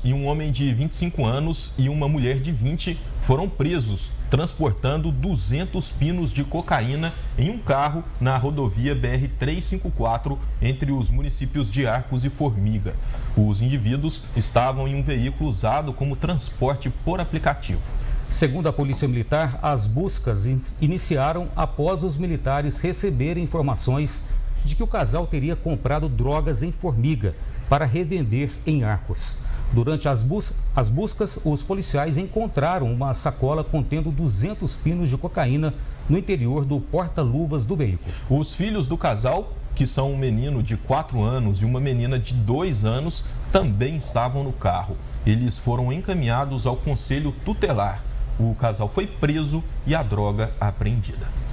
e um homem de 25 anos e uma mulher de 20 foram presos transportando 200 pinos de cocaína em um carro na rodovia BR-354 entre os municípios de Arcos e Formiga. Os indivíduos estavam em um veículo usado como transporte por aplicativo. Segundo a Polícia Militar, as buscas iniciaram após os militares receberem informações de que o casal teria comprado drogas em Formiga para revender em Arcos. Durante as buscas, os policiais encontraram uma sacola contendo 200 pinos de cocaína no interior do porta-luvas do veículo. Os filhos do casal, que são um menino de 4 anos e uma menina de 2 anos, também estavam no carro. Eles foram encaminhados ao Conselho Tutelar. O casal foi preso e a droga apreendida.